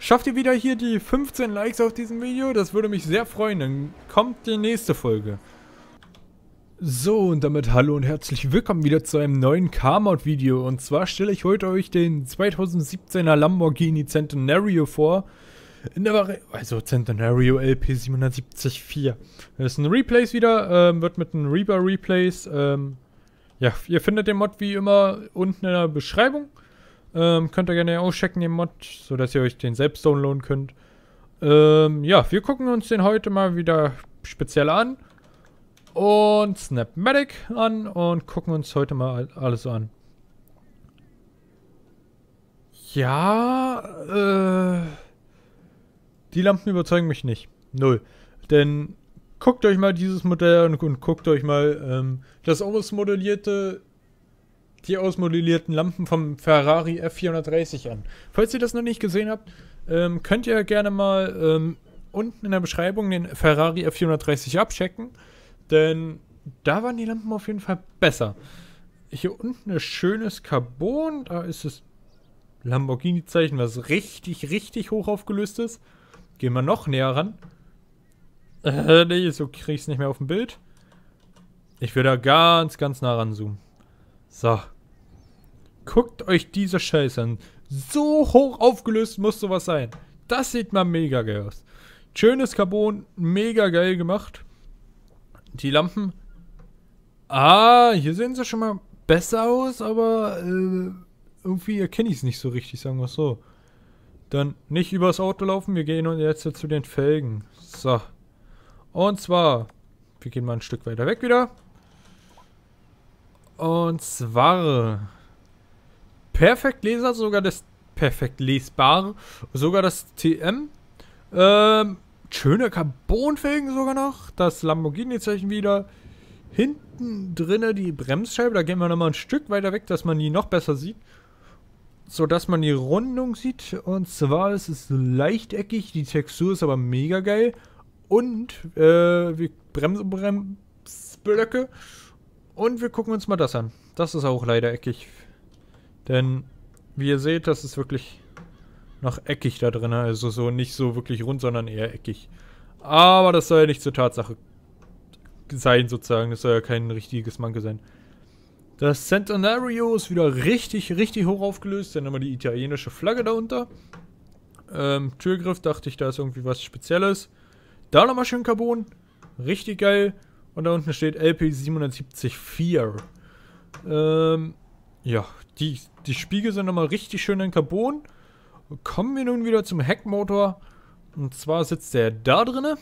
Schafft ihr wieder hier die 15 Likes auf diesem Video? Das würde mich sehr freuen. Dann kommt die nächste Folge. So, und damit hallo und herzlich willkommen wieder zu einem neuen Car-Mod-Video. Und zwar stelle ich heute euch den 2017er Lamborghini Centenario vor. Also Centenario LP 770-4. Das ist ein Replace wieder, wird mit einem Reaper Replace. Ja, ihr findet den Mod wie immer unten in der Beschreibung. Könnt ihr gerne auschecken, den Mod, sodass ihr euch den selbst downloaden könnt. Ja, wir gucken uns den heute mal wieder speziell an. Und Snapmatic an und gucken uns heute mal alles an. Ja, die Lampen überzeugen mich nicht. Null. Denn guckt euch mal dieses Modell an und guckt euch mal die ausmodellierten Lampen vom Ferrari F430 an. Falls ihr das noch nicht gesehen habt, könnt ihr gerne mal unten in der Beschreibung den Ferrari F430 abchecken. Denn da waren die Lampen auf jeden Fall besser. Hier unten ein schönes Carbon. Da ist das Lamborghini-Zeichen, was richtig, richtig hoch aufgelöst ist. Gehen wir noch näher ran. Nee, so kriege ich es nicht mehr auf dem Bild. Ich will da ganz, ganz nah ranzoomen. So. Guckt euch diese Scheiße an. So hoch aufgelöst muss sowas sein. Das sieht mal mega geil aus. Schönes Carbon, mega geil gemacht. Die Lampen. Hier sehen sie schon mal besser aus, aber irgendwie erkenne ich es nicht so richtig, sagen wir es so. Dann nicht übers Auto laufen, wir gehen jetzt zu den Felgen. So. Und zwar, wir gehen mal ein Stück weiter weg wieder. Und zwar perfekt lesbar, sogar das TM. Schöne Carbonfelgen sogar noch. Das Lamborghini-Zeichen wieder. Hinten drinne die Bremsscheibe. Da gehen wir nochmal ein Stück weiter weg, dass man die noch besser sieht. So dass man die Rundung sieht. Und zwar ist es lechteckig. Die Textur ist aber mega geil. Und wir Bremsblöcke. Und wir gucken uns mal das an. Das ist auch leider eckig. Denn, wie ihr seht, das ist wirklich noch eckig da drin. Also so nicht so wirklich rund, sondern eher eckig. Aber das soll ja nicht zur Tatsache sein, sozusagen. Das soll ja kein richtiges Manke sein. Das Centenario ist wieder richtig, richtig hoch aufgelöst. Dann haben wir die italienische Flagge darunter. Türgriff, dachte ich, da ist irgendwie was Spezielles. Da nochmal schön Carbon. Richtig geil. Und da unten steht LP 770-4. Ja, die Spiegel sind nochmal richtig schön in Carbon. Kommen wir nun wieder zum Heckmotor. Und zwar sitzt der da drinne.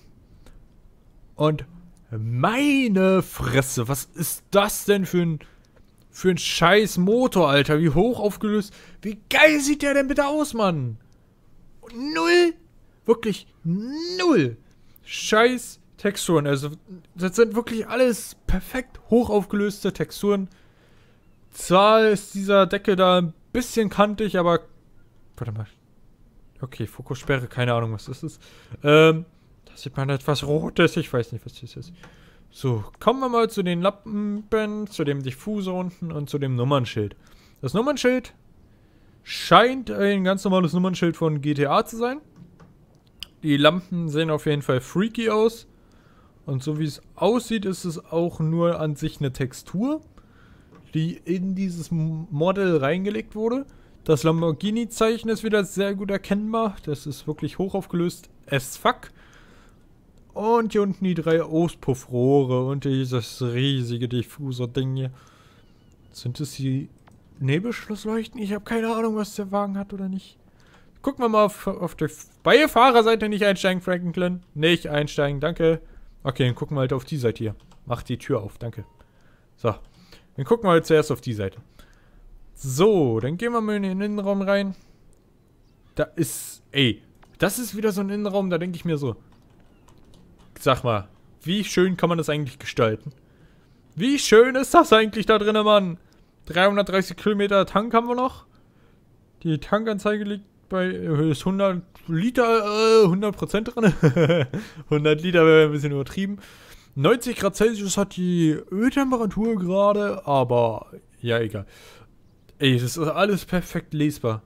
Und meine Fresse, was ist das denn für ein scheiß Motor, Alter? Wie hoch aufgelöst. Wie geil sieht der denn bitte aus, Mann? Null. Wirklich null. Scheiß Texturen. Also, das sind wirklich alles perfekt hoch aufgelöste Texturen. Zwar ist dieser Deckel da ein bisschen kantig, aber warte mal. Okay, Fokussperre, keine Ahnung, was das ist. Da sieht man etwas Rotes, ich weiß nicht, was das ist. So, kommen wir mal zu den Lampen, zu dem Diffusor unten und zu dem Nummernschild. Das Nummernschild scheint ein ganz normales Nummernschild von GTA zu sein. Die Lampen sehen auf jeden Fall freaky aus. Und so wie es aussieht, ist es auch nur an sich eine Textur, die in dieses Model reingelegt wurde. Das Lamborghini-Zeichen ist wieder sehr gut erkennbar. Das ist wirklich hoch aufgelöst as fuck. Und hier unten die 3 Auspuffrohre und dieses riesige Diffusor-Ding hier. Sind es die Nebelschlussleuchten? Ich habe keine Ahnung, was der Wagen hat oder nicht. Gucken wir mal auf der Beifahrerseite nicht einsteigen, Franklin. Nicht einsteigen, danke. Okay, dann gucken wir halt auf die Seite hier. Macht die Tür auf, danke. So. Dann gucken wir halt zuerst auf die Seite. So, dann gehen wir mal in den Innenraum rein. Da ist, das ist wieder so ein Innenraum, da denke ich mir so. Sag mal, wie schön kann man das eigentlich gestalten? Wie schön ist das eigentlich da drinnen, Mann? 330 Kilometer Tank haben wir noch. Die Tankanzeige liegt bei 100 Liter, 100% drin. 100 Liter wäre ein bisschen übertrieben. 90 Grad Celsius hat die Öltemperatur gerade, aber ja, egal. Das ist alles perfekt lesbar.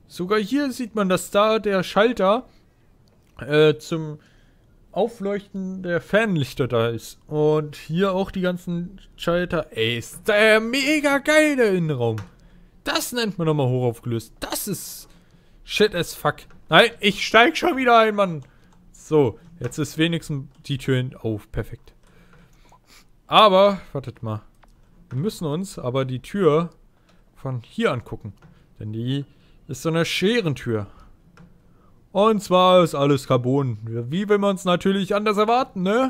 Sogar hier sieht man, dass da der Schalter zum Aufleuchten der Fernlichter da ist. Und hier auch die ganzen Schalter. Ey, ist der mega geil, der Innenraum. Das nennt man nochmal hochaufgelöst. Das ist shit as fuck. Nein, ich steig schon wieder ein, Mann. So, jetzt ist wenigstens die Tür auf. Perfekt. Aber, wartet mal. Wir müssen uns aber die Tür von hier angucken. Denn die ist so eine Scherentür. Und zwar ist alles Carbon. Wie will man es natürlich anders erwarten, ne?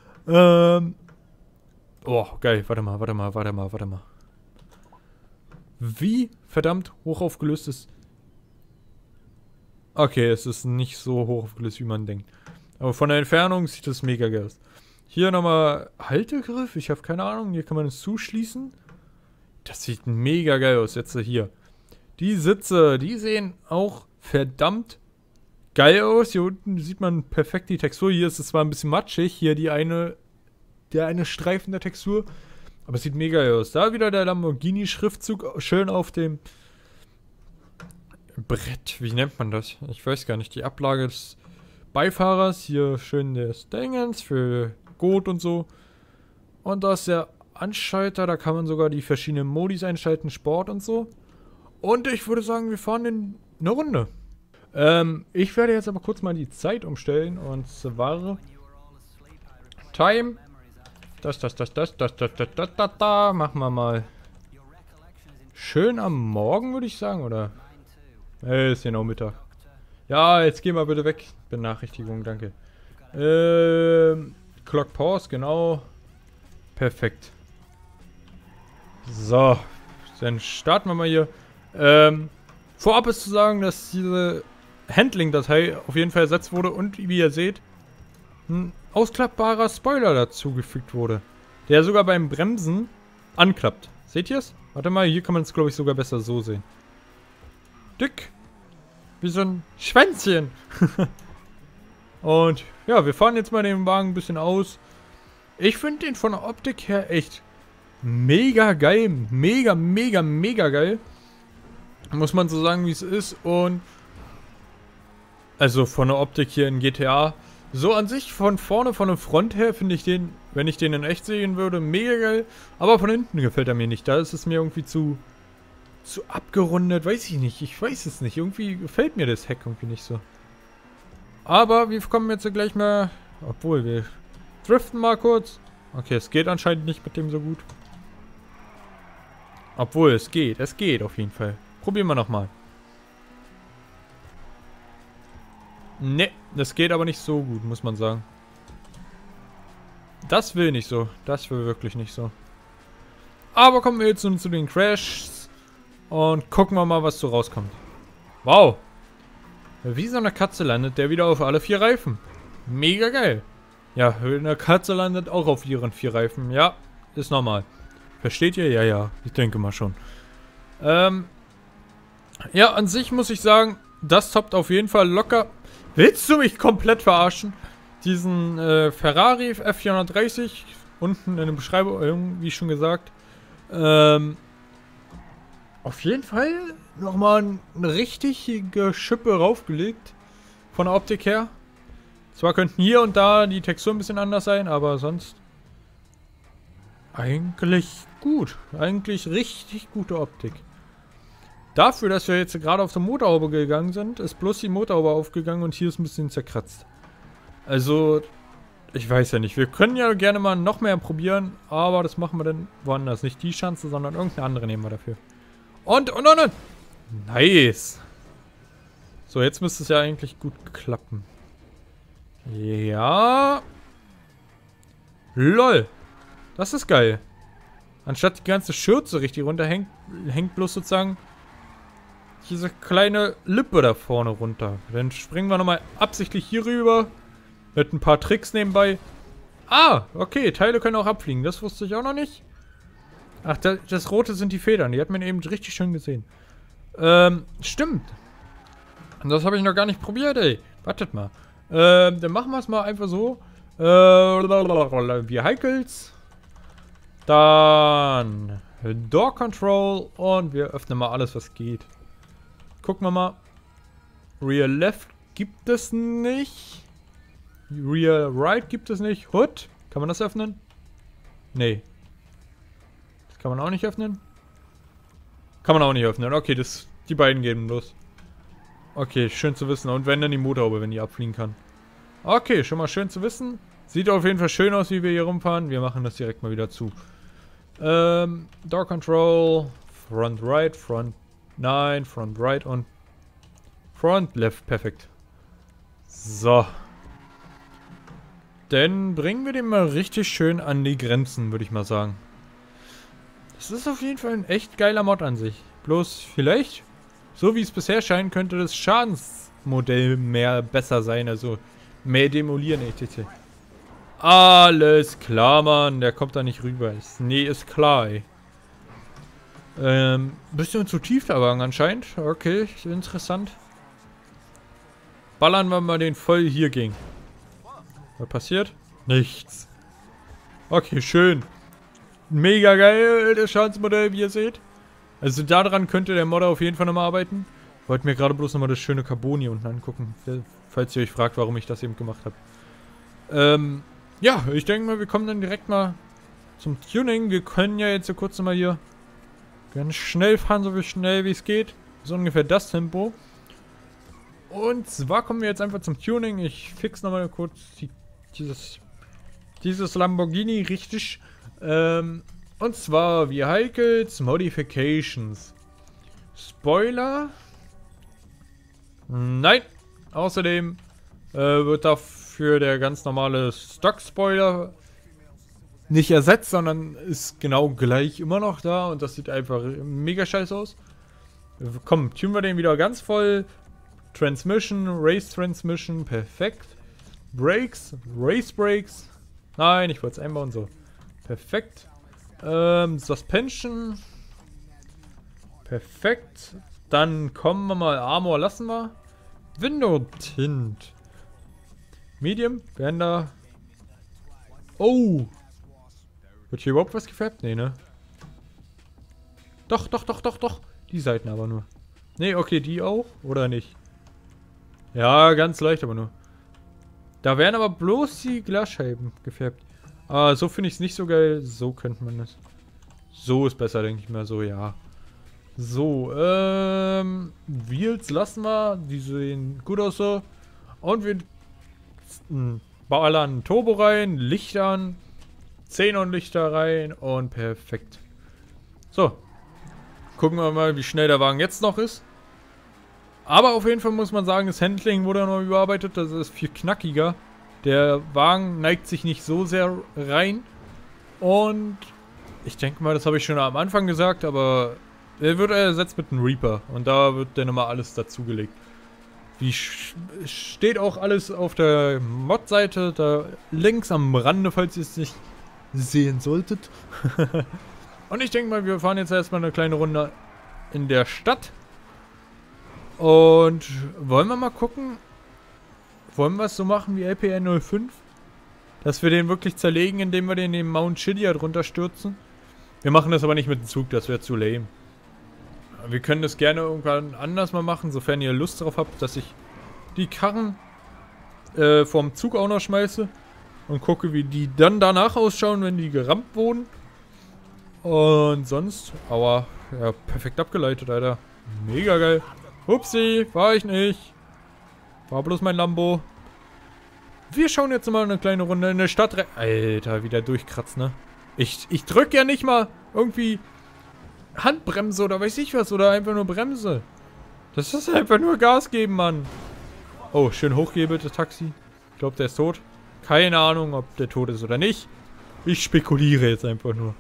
Oh, geil. Warte mal. Wie verdammt hoch aufgelöst ist. Okay, es ist nicht so hoch aufgelöst, wie man denkt. Aber von der Entfernung sieht das mega geil aus. Hier nochmal Haltegriff. Ich habe keine Ahnung. Hier kann man es zuschließen. Das sieht mega geil aus. Jetzt hier. Die Sitze, die sehen auch verdammt geil aus. Hier unten sieht man perfekt die Textur. Hier ist es zwar ein bisschen matschig. Hier der eine Streifen der Textur. Aber es sieht mega geil aus. Da wieder der Lamborghini-Schriftzug schön auf dem Brett. Wie nennt man das? Ich weiß gar nicht. Die Ablage des Beifahrers. Hier schön des Dingens für Gurt und so. Und da ist der Anschalter. Da kann man sogar die verschiedenen Modis einschalten. Sport und so. Und ich würde sagen, wir fahren in eine Runde. Ich werde jetzt aber kurz mal die Zeit umstellen. Und zwar Time. Das. Machen wir mal. Schön am Morgen, würde ich sagen, oder? Ist genau Mittag. Ja, jetzt geh mal bitte weg. Benachrichtigung, danke. Clock Pause, genau. Perfekt. So. Dann starten wir mal hier. Vorab ist zu sagen, dass diese Handling-Datei auf jeden Fall ersetzt wurde und, wie ihr seht, ein ausklappbarer Spoiler dazugefügt wurde, der sogar beim Bremsen anklappt. Seht ihr es? Warte mal, hier kann man es, glaube ich, sogar besser so sehen. Dick. Wie so ein Schwänzchen. Und ja, wir fahren jetzt mal den Wagen ein bisschen aus. Ich finde den von der Optik her echt mega geil. Mega geil. Muss man so sagen, wie es ist. Und also von der Optik hier in GTA. So an sich von vorne, von der Front her finde ich den, wenn ich den in echt sehen würde, mega geil. Aber von hinten gefällt er mir nicht. Da ist es mir irgendwie zu abgerundet. Weiß ich nicht. Ich weiß es nicht. Irgendwie gefällt mir das Heck irgendwie nicht so. Aber wir kommen jetzt gleich mal. Obwohl, wir driften mal kurz. Okay, es geht anscheinend nicht mit dem so gut. Obwohl, es geht. Es geht auf jeden Fall. Probieren wir nochmal. Ne, das geht aber nicht so gut, muss man sagen. Das will nicht so. Das will wirklich nicht so. Aber kommen wir jetzt nun zu den Crashs. Und gucken wir mal, was so rauskommt. Wow. Wie so eine Katze landet der wieder auf alle 4 Reifen. Mega geil. Ja, eine Katze landet auch auf ihren 4 Reifen. Ja, ist normal. Versteht ihr? Ja, ich denke mal schon. Ja, an sich muss ich sagen, das toppt auf jeden Fall locker. Willst du mich komplett verarschen? Diesen Ferrari F430, unten in der Beschreibung, wie schon gesagt. Auf jeden Fall nochmal eine richtige Schippe raufgelegt. Von der Optik her. Zwar könnten hier und da die Texturen ein bisschen anders sein, aber sonst eigentlich gut. Eigentlich richtig gute Optik. Dafür, dass wir jetzt gerade auf der Motorhaube gegangen sind, ist bloß die Motorhaube aufgegangen und hier ist ein bisschen zerkratzt. Also, ich weiß ja nicht. Wir können ja gerne mal noch mehr probieren, aber das machen wir dann woanders. Nicht die Schanze, sondern irgendeine andere nehmen wir dafür. Und. Nice. So, jetzt müsste es ja eigentlich gut klappen. Ja. LOL. Das ist geil. Anstatt die ganze Schürze richtig runterhängt, hängt bloß sozusagen diese kleine Lippe da vorne runter. Dann springen wir nochmal absichtlich hier rüber. Mit ein paar Tricks nebenbei. Ah, okay, Teile können auch abfliegen. Das wusste ich auch noch nicht. Ach, das Rote sind die Federn. Die hat man eben richtig schön gesehen. Stimmt. Das habe ich noch gar nicht probiert, ey. Wartet mal. Dann machen wir es mal einfach so. Vehicles. Dann Door Control. Und wir öffnen mal alles, was geht. Gucken wir mal. Rear Left gibt es nicht. Rear Right gibt es nicht. Hood? Kann man das öffnen? Nee. Das kann man auch nicht öffnen. Kann man auch nicht öffnen. Okay, die beiden geben los. Okay, schön zu wissen. Und wenn dann die Motorhaube, wenn die abfliegen kann. Okay, schon mal schön zu wissen. Sieht auf jeden Fall schön aus, wie wir hier rumfahren. Wir machen das direkt mal wieder zu. Door Control. Front Right, Front... Nein, Front Right und... Front Left. Perfekt. So. Dann bringen wir den mal richtig schön an die Grenzen, würde ich mal sagen. Das ist auf jeden Fall ein echt geiler Mod an sich. Bloß vielleicht, so wie es bisher scheint, könnte das Schadensmodell besser sein. Also mehr demolieren, etc. Alles klar, Mann. Der kommt da nicht rüber. Nee, ist klar, ey. Bisschen zu tief der Wagen anscheinend. Okay, interessant. Ballern wir mal den voll hier gegen. Was passiert? Nichts. Okay, schön. Mega geil, das Schadensmodell, wie ihr seht. Also daran könnte der Modder auf jeden Fall nochmal arbeiten. Wollte mir gerade bloß nochmal das schöne Carbon hier unten angucken. Falls ihr euch fragt, warum ich das eben gemacht habe. Ja, ich denke mal, wir kommen dann direkt mal zum Tuning. Wir können ja jetzt so kurz nochmal hier ganz schnell fahren, so schnell wie es geht. So ungefähr das Tempo. Und zwar kommen wir jetzt einfach zum Tuning. Ich fix nochmal kurz dieses Lamborghini richtig. Und zwar Vehicles Modifications. Spoiler. Nein. Außerdem wird dafür der ganz normale Stock-Spoiler nicht ersetzt, sondern ist genau gleich immer noch da. Und das sieht einfach mega scheiße aus. Komm, tunen wir den wieder ganz voll. Transmission, Race Transmission, perfekt. Brakes, Race Brakes. Nein, ich wollte es einbauen, so. Perfekt. Suspension. Perfekt. Dann kommen wir mal. Armor lassen wir. Window Tint. Medium. Werden da. Oh. Wird hier überhaupt was gefärbt? Nee, ne? Doch. Die Seiten aber nur. Nee, okay, die auch. Oder nicht? Ja, ganz leicht aber nur. Da werden aber bloß die Glasscheiben gefärbt. Ah, so finde ich es nicht so geil. So könnte man das. So ist besser, denke ich mal. So, ja. So, Wheels lassen wir. Die sehen gut aus so. Und wir ballern Turbo rein, Licht an, Xenonlichter rein und perfekt. So. Gucken wir mal, wie schnell der Wagen jetzt noch ist. Aber auf jeden Fall muss man sagen, das Handling wurde noch überarbeitet. Das ist viel knackiger. Der Wagen neigt sich nicht so sehr rein. Und ich denke mal, das habe ich schon am Anfang gesagt, aber der wird ersetzt mit einem Reaper. Und da wird dann nochmal alles dazugelegt. Wie steht auch alles auf der Mod-Seite, da links am Rande, falls ihr es nicht sehen solltet. Und ich denke mal, wir fahren jetzt erstmal eine kleine Runde in der Stadt. Und wollen wir mal gucken, wollen wir es so machen wie LPR 05? Dass wir den wirklich zerlegen, indem wir den in den Mount Chiliad drunter stürzen. Wir machen das aber nicht mit dem Zug, das wäre zu lame. Wir können das gerne irgendwann anders mal machen, sofern ihr Lust drauf habt, dass ich die Karren vom Zug auch noch schmeiße. Und gucke, wie die dann danach ausschauen, wenn die gerammt wurden. Und sonst, aua, ja, perfekt abgeleitet, Alter. Mega geil. Upsi, war ich nicht. War bloß mein Lambo. Wir schauen jetzt mal eine kleine Runde in der Stadt rein. Alter, wieder durchkratzt, ne? Ich drück ja nicht mal irgendwie Handbremse oder weiß ich was. Oder einfach nur Bremse. Das ist einfach nur Gas geben, Mann. Oh, schön hochgehebeltes Taxi. Ich glaube, der ist tot. Keine Ahnung, ob der tot ist oder nicht. Ich spekuliere jetzt einfach nur.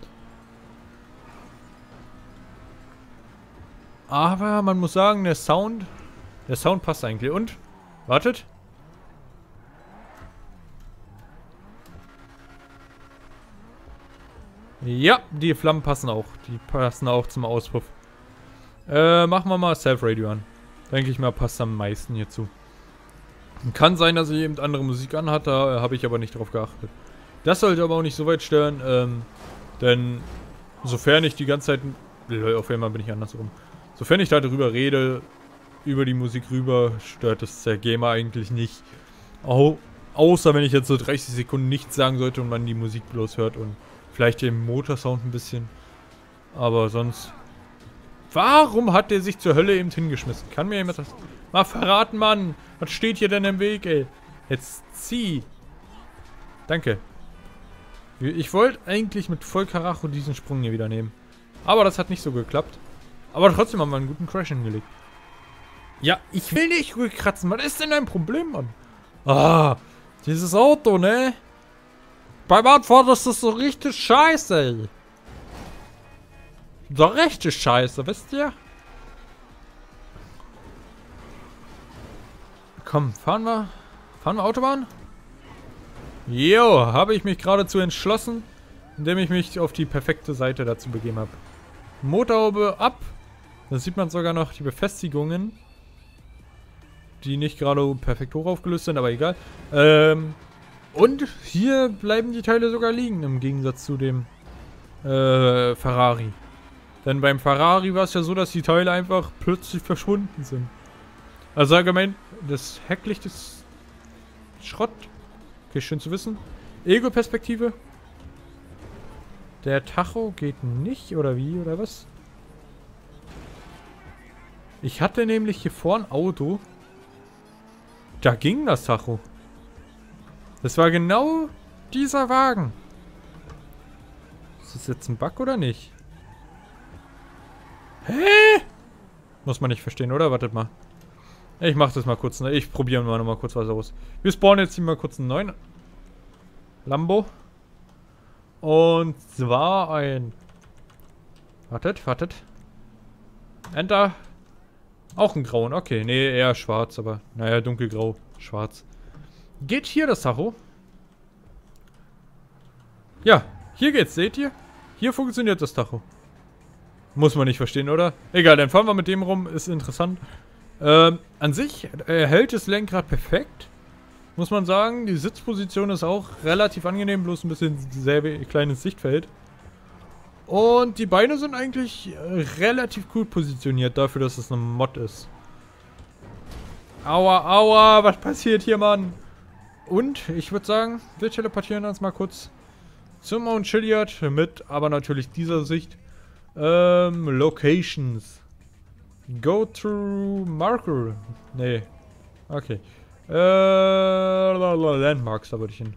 Aber man muss sagen, der Sound passt eigentlich. Und? Wartet. Ja, die Flammen passen auch. Die passen auch zum Auspuff. Machen wir mal Self-Radio an. Denke ich mal, passt am meisten hierzu. Kann sein, dass ich eben andere Musik anhat, da habe ich aber nicht drauf geachtet. Das sollte aber auch nicht so weit stören, denn sofern ich die ganze Zeit... Auf einmal bin ich andersrum. Sofern ich darüber rede, über die Musik rüber stört es der Gamer eigentlich nicht. Außer wenn ich jetzt so 30 Sekunden nichts sagen sollte und man die Musik bloß hört und vielleicht den Motorsound ein bisschen. Aber sonst... Warum hat der sich zur Hölle eben hingeschmissen? Kann mir jemand das mal verraten, Mann? Was steht hier denn im Weg, ey? Jetzt zieh. Danke. Ich wollte eigentlich mit Vollkaracho diesen Sprung hier wieder nehmen. Aber das hat nicht so geklappt. Aber trotzdem haben wir einen guten Crash hingelegt. Ja, ich will nicht ruhig kratzen. Was ist denn dein Problem, Mann? Ah, dieses Auto, ne? Beim Anfahren ist das so richtig scheiße, ey. So richtig scheiße, wisst ihr? Komm, fahren wir Autobahn? Jo, habe ich mich geradezu entschlossen, indem ich mich auf die perfekte Seite dazu begeben habe. Motorhaube ab. Da sieht man sogar noch die Befestigungen, die nicht gerade perfekt hoch aufgelöst sind, aber egal. Und hier bleiben die Teile sogar liegen, im Gegensatz zu dem Ferrari. Denn beim Ferrari war es ja so, dass die Teile einfach plötzlich verschwunden sind. Also allgemein, das Hecklicht ist Schrott. Okay, schön zu wissen. Ego-Perspektive. Der Tacho geht nicht, oder wie, oder was? Ich hatte nämlich hier vorne ein Auto. Da ging das Tacho. Das war genau dieser Wagen. Ist das jetzt ein Bug oder nicht? Hä? Muss man nicht verstehen, oder? Wartet mal. Ich mach das mal kurz, ne? Ich probiere mal noch mal kurz was aus. Wir spawnen jetzt hier mal kurz einen neuen Lambo. Und zwar ein... Wartet. Enter. Auch ein grauen, okay. Nee, eher schwarz, aber... Naja, dunkelgrau, schwarz. Geht hier das Tacho? Ja, hier geht's, seht ihr? Hier funktioniert das Tacho. Muss man nicht verstehen, oder? Egal, dann fahren wir mit dem rum, ist interessant. An sich hält das Lenkrad perfekt. Muss man sagen, die Sitzposition ist auch relativ angenehm, bloß ein bisschen sehr kleines Sichtfeld. Und die Beine sind eigentlich relativ gut positioniert, dafür, dass es eine Mod ist. Aua, aua, was passiert hier, Mann? Und ich würde sagen, wir teleportieren uns mal kurz zum Mount Chiliad mit, aber natürlich dieser Sicht. Locations. Go to Marker. Nee. Okay. Landmarks, da wollte ich hin.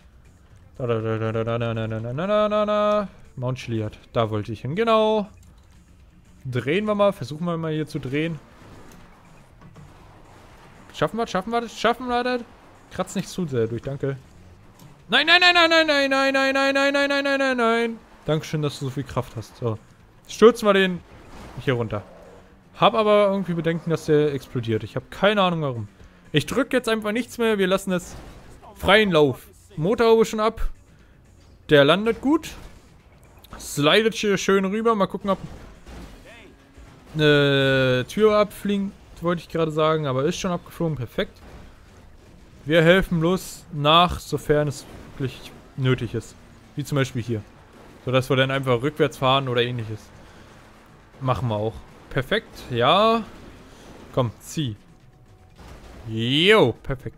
Mount Chiliad. Da wollte ich hin. Genau. Drehen wir mal. Versuchen wir mal hier zu drehen. Schaffen wir das? Kratzt nicht zu sehr durch, danke. Nein. Dankeschön, dass du so viel Kraft hast. So. Stürzen wir den hier runter. Hab aber irgendwie Bedenken, dass der explodiert. Ich habe keine Ahnung warum. Ich drücke jetzt einfach nichts mehr. Wir lassen es freien Lauf. Motorhaube schon ab. Der landet gut. Slidet hier schön rüber. Mal gucken, ob eine Tür abfliegt, wollte ich gerade sagen. Aber ist schon abgeflogen. Perfekt. Wir helfen bloß nach, sofern es wirklich nötig ist. Wie zum Beispiel hier. Sodass wir dann einfach rückwärts fahren oder ähnliches. Machen wir auch. Perfekt, ja. Komm, zieh. Jo, perfekt.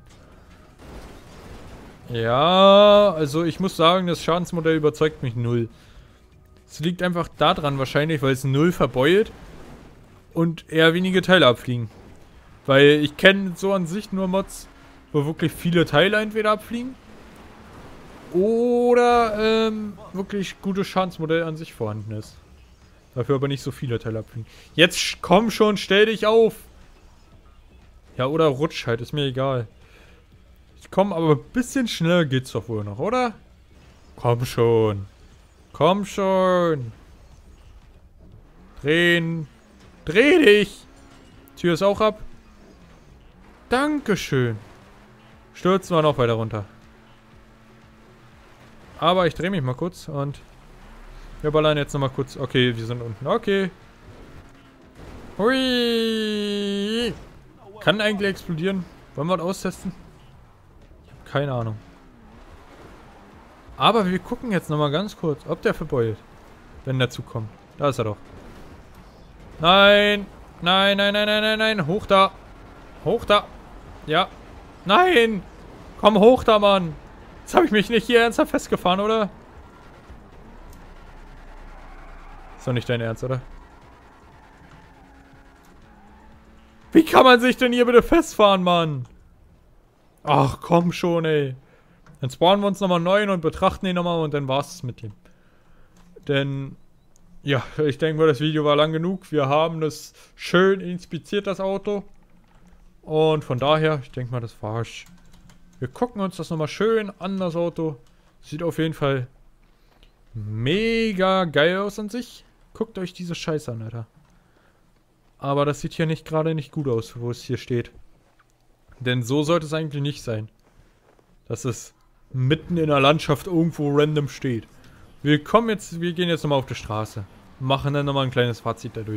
Ja, also ich muss sagen, das Schadensmodell überzeugt mich null. Es liegt einfach daran wahrscheinlich, weil es null verbeult und eher wenige Teile abfliegen. Weil ich kenne so an sich nur Mods, wo wirklich viele Teile entweder abfliegen oder wirklich gutes Schadensmodell an sich vorhanden ist. Dafür aber nicht so viele Teile abfliegen. Jetzt komm schon, stell dich auf! Ja, oder rutsch halt, ist mir egal. Ich komm, aber ein bisschen schneller geht's doch wohl noch, oder? Komm schon. Komm schon. Drehen. Dreh dich! Tür ist auch ab. Dankeschön. Stürzen wir noch weiter runter. Aber ich drehe mich mal kurz und wir ballern jetzt nochmal kurz. Okay, wir sind unten. Okay. Hui. Kann eigentlich explodieren. Wollen wir das austesten? Ich habe keine Ahnung. Aber wir gucken jetzt nochmal ganz kurz, ob der verbeult. Wenn der zukommt. Da ist er doch. Nein. Nein, nein, nein, nein, nein, nein. Hoch da. Hoch da. Ja. Nein. Komm hoch da, Mann. Jetzt habe ich mich nicht hier ernsthaft festgefahren, oder? Ist doch nicht dein Ernst, oder? Wie kann man sich denn hier bitte festfahren, Mann? Ach, komm schon, ey. Dann spawnen wir uns nochmal neu und betrachten ihn nochmal und dann war's es mit ihm. Denn, ja, ich denke mal, das Video war lang genug. Wir haben das schön inspiziert, das Auto. Und von daher, ich denke mal, das war's. Wir gucken uns das nochmal schön an, das Auto. Sieht auf jeden Fall mega geil aus an sich. Guckt euch diese Scheiße an, Alter. Aber das sieht hier gerade nicht gut aus, wo es hier steht. Denn so sollte es eigentlich nicht sein. Dass es mitten in der Landschaft irgendwo random steht. Wir gehen jetzt nochmal auf die Straße. Machen dann nochmal ein kleines Fazit dadurch.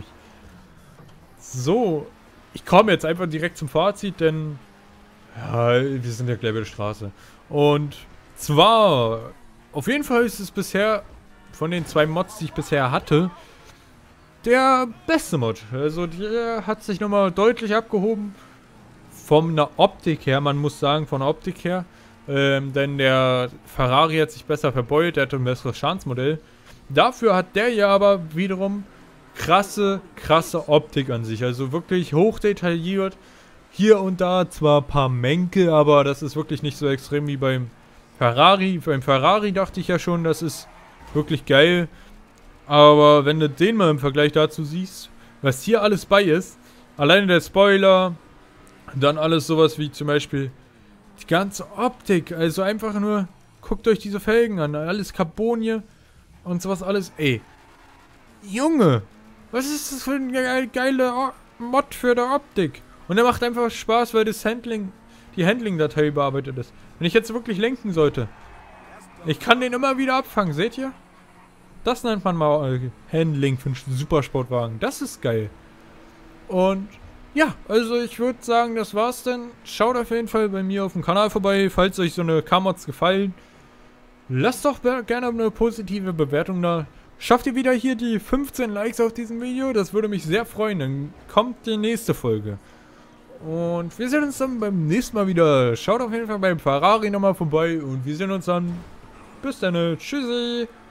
So, ich komme jetzt einfach direkt zum Fazit, denn ja, wir sind ja gleich bei der Straße. Und zwar, auf jeden Fall ist es bisher, von den 2 Mods, die ich bisher hatte, der beste Mod. Also der hat sich nochmal deutlich abgehoben. Von der Optik her, man muss sagen, von der Optik her. Denn der Ferrari hat sich besser verbeult, der hat ein besseres Schadensmodell. Dafür hat der ja aber wiederum krasse Optik an sich. Also wirklich hochdetailliert. Hier und da zwar ein paar Mängel, aber das ist wirklich nicht so extrem wie beim Ferrari. Beim Ferrari dachte ich ja schon, das ist wirklich geil. Aber wenn du den mal im Vergleich dazu siehst, was hier alles bei ist, alleine der Spoiler, dann alles sowas wie zum Beispiel die ganze Optik, also einfach nur, guckt euch diese Felgen an, alles Carbon hier und sowas alles, ey. Junge, was ist das für ein geiler Mod für der Optik? Und der macht einfach Spaß, weil das die Handling-Datei überarbeitet ist. Wenn ich jetzt wirklich lenken sollte, ich kann den immer wieder abfangen, seht ihr? Das nennt man mal Handling für einen Supersportwagen. Das ist geil. Und ja, also ich würde sagen, das war's dann. Schaut auf jeden Fall bei mir auf dem Kanal vorbei, falls euch so eine K-Mods gefallen. Lasst doch gerne eine positive Bewertung da. Schafft ihr wieder hier die 15 Likes auf diesem Video? Das würde mich sehr freuen. Dann kommt die nächste Folge. Und wir sehen uns dann beim nächsten Mal wieder. Schaut auf jeden Fall beim Ferrari nochmal vorbei. Und wir sehen uns dann. Bis dann. Tschüssi.